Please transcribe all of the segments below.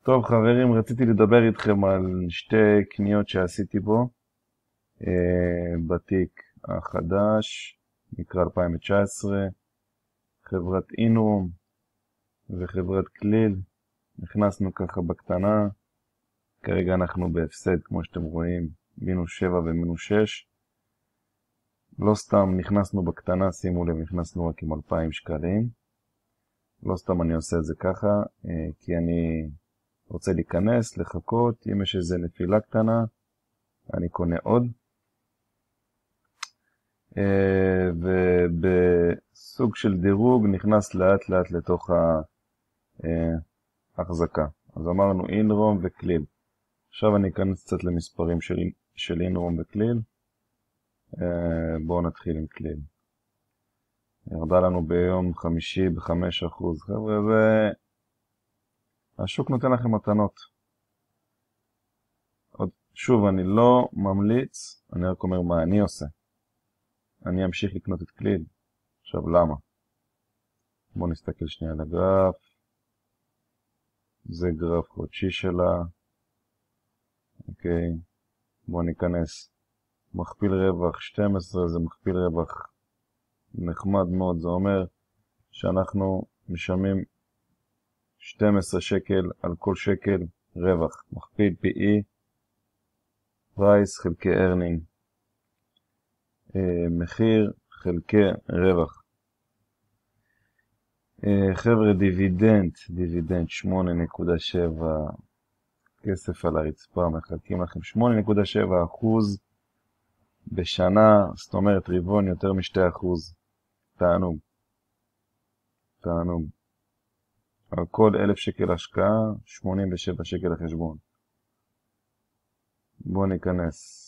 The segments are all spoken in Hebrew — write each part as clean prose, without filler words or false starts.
טוב חברים, רציתי לדבר איתכם על שתי קניות שעשיתי בו. בתיק החדש, נקרא 2019, חברת אינרום וחברת כליל. נכנסנו ככה בקטנה, כרגע אנחנו בהפסד כמו שאתם רואים, מינוס 7 ומינוס 6. לא סתם נכנסנו בקטנה, שימו לב, נכנסנו רק עם 2,000 שקלים. לא סתם אני עושה את זה ככה, כי אני רוצה להיכנס, לחכות, אם יש איזה נפילה קטנה, אני קונה עוד. ובסוג של דירוג נכנס לאט לאט לתוך ההחזקה. אז אמרנו אינרום וכליל. עכשיו אני אכנס קצת למספרים של אינרום וכליל. בואו נתחיל עם כליל. ירדה לנו ביום חמישי ב5%. חבר'ה, השוק נותן לכם מתנות. שוב, אני לא ממליץ, אני רק אומר מה אני עושה. אני אמשיך לקנות את כליל. עכשיו, למה? בואו נסתכל שנייה על הגרף. זה גרף חודשי שלה. אוקיי. בואו ניכנס. מכפיל רווח 12, זה מכפיל רווח נחמד מאוד. זה אומר שאנחנו משלמים 12 שקל על כל שקל רווח. מכפיל PE, פרייס חלקי earning. מחיר חלקי רווח. חבר'ה, דיבידנד 8.7, כסף על הרצפה, מחלקים לכם 8.7% בשנה, זאת אומרת רבעון יותר מ2%. תענוג. על כל 1,000 שקל השקעה, 87 שקל לחשבון. בואו ניכנס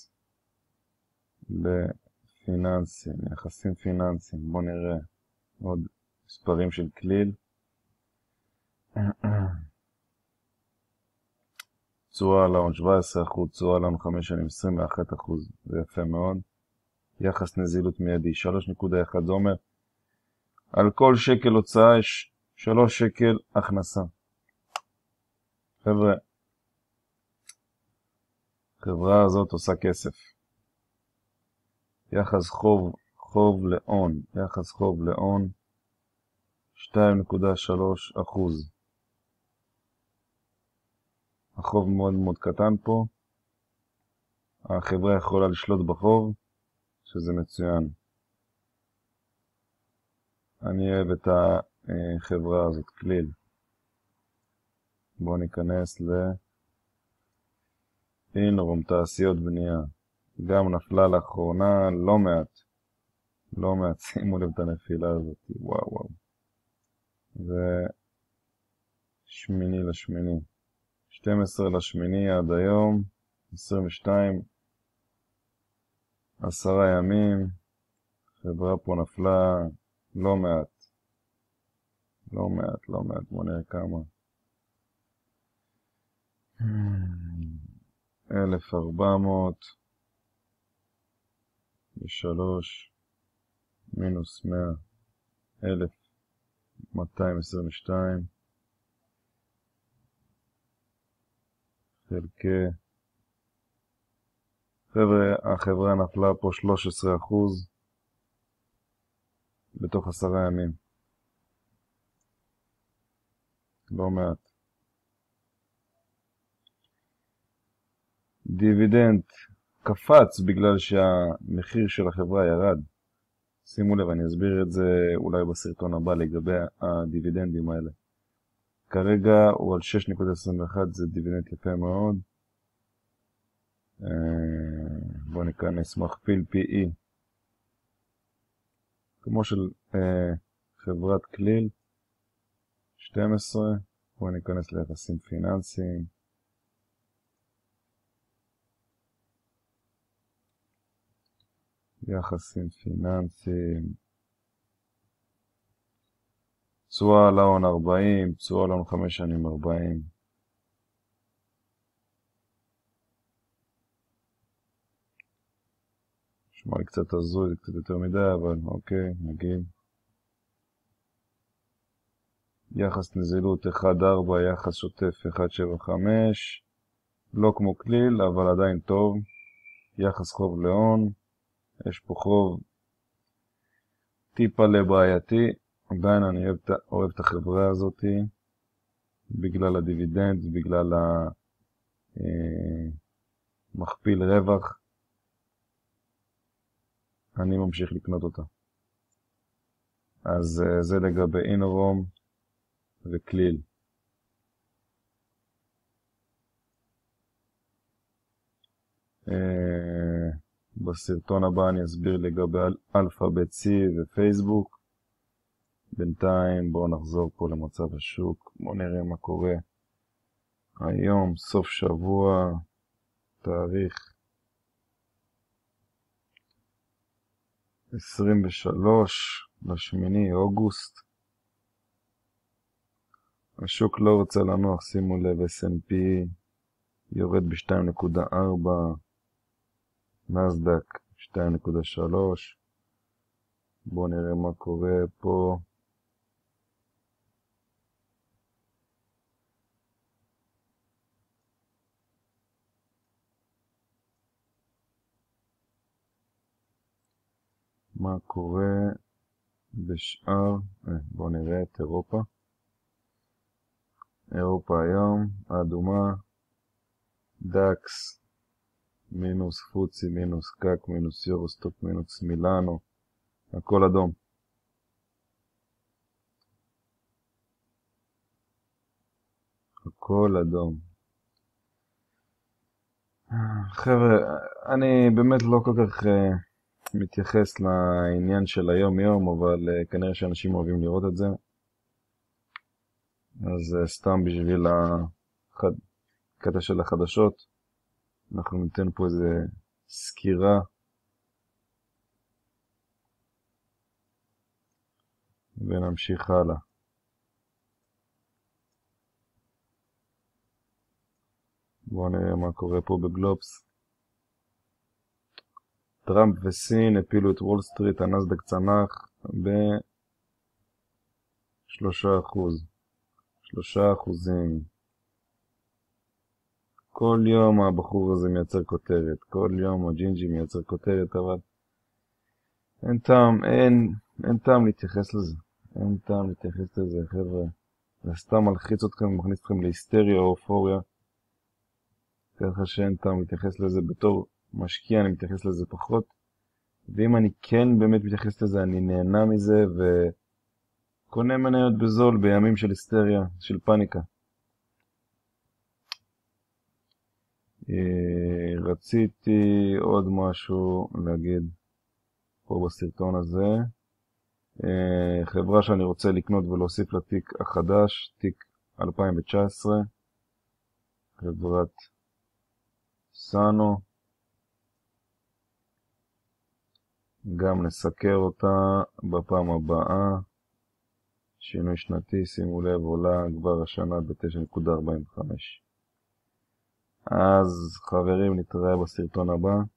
לפיננסים, יחסים פיננסיים. בואו נראה עוד מספרים של כליל. תשואה על ההון 17%, תשואה על ההון 5 שנים 21%, זה יפה מאוד. יחס נזילות מיידי 3.1, זה אומר על כל שקל הוצאה יש 3 שקל הכנסה. חבר'ה, החברה הזאת עושה כסף. יחס חוב להון, יחס חוב להון 2.3%. החוב מאוד מאוד קטן פה. החברה יכולה לשלוט בחוב, שזה מצוין. אני אוהב את החברה הזאת, כליל. בואו ניכנס לאינרום, תעשיות בנייה. גם נפלה לאחרונה לא מעט, שימו לב את הנפילה הזאת, וואו. זה 8/8, 12/8 עד היום, 22, 10 ימים, חברה פה נפלה לא מעט, בוא נראה כמה. 1,403, מינוס 100, 1,222, חלקי. חבר'ה, החברה נפלה פה 13% בתוך 10 ימים. לא מעט. דיבידנד קפץ בגלל שהמחיר של החברה ירד. שימו לב, אני אסביר את זה אולי בסרטון הבא לגבי הדיבידנדים האלה. כרגע הוא על 6.21, זה דיבידנד יפה מאוד. בואו ניכנס, מכפיל PE כמו של חברת כליל 12. בואו ניכנס ליחסים פיננסיים. יחסים פיננסיים. תשואה על ההון 40, תשואה על ההון 5 שנים 40. נשמע לי קצת הזוי, זה קצת יותר מדי, אבל אוקיי, נגיד. יחס נזילות 1.4, יחס שוטף 1.75, לא כמו כליל, אבל עדיין טוב. יחס חוב להון, יש פה חוב טיפה לבעייתי, עדיין אני אוהב את החברה הזאת, בגלל הדיבידנד, בגלל המכפיל רווח, אני ממשיך לקנות אותה. אז זה לגבי אינורום וכליל. בסרטון הבא אני אסביר לגבי אלפאבית C ופייסבוק. בינתיים בואו נחזור פה למצב השוק, בואו נראה מה קורה היום, סוף שבוע, תאריך 23 לאוגוסט. השוק לא רוצה לנוח, שימו לב, S&P יורד ב-2.4, נסדק 2.3. בואו נראה מה קורה פה. מה קורה בשאר, בואו נראה את אירופה. אירופה היום, האדומה, דאקס, מינוס פוצי, מינוס קק, מינוס יורוסטוק, מינוס מילאנו, הכל אדום. הכל אדום. חבר'ה, אני באמת לא כל כך מתייחס לעניין של היום יום, אבל כנראה שאנשים אוהבים לראות את זה. אז סתם בשביל הקטע של החדשות, אנחנו ניתן פה איזה סקירה. ונמשיך הלאה. בואו נראה מה קורה פה בגלובס. טראמפ וסין הפילו את וול סטריט, הנסדק צנח ב3%. 3%. כל יום הבחור הזה מייצר כותרת, כל יום הג'ינג'י מייצר כותרת, אבל אין טעם להתייחס לזה. אין טעם להתייחס לזה, חבר'ה. זה סתם מלחיץ אתכם ומכניס אתכם להיסטריה או אופוריה. ככה שאין טעם להתייחס לזה. בתור משקיע אני מתייחס לזה פחות. ואם אני כן באמת מתייחס לזה, אני נהנה מזה וקונה מניות בזול בימים של היסטריה, של פאניקה. רציתי עוד משהו להגיד פה בסרטון הזה. חברה שאני רוצה לקנות ולהוסיף לתיק החדש, תיק 2019, חברת סאנו. גם נסקר אותה בפעם הבאה. שינוי שנתי, שימו לב, עולה כבר השנה ב-9.45. אז חברים, נתראה בסרטון הבא.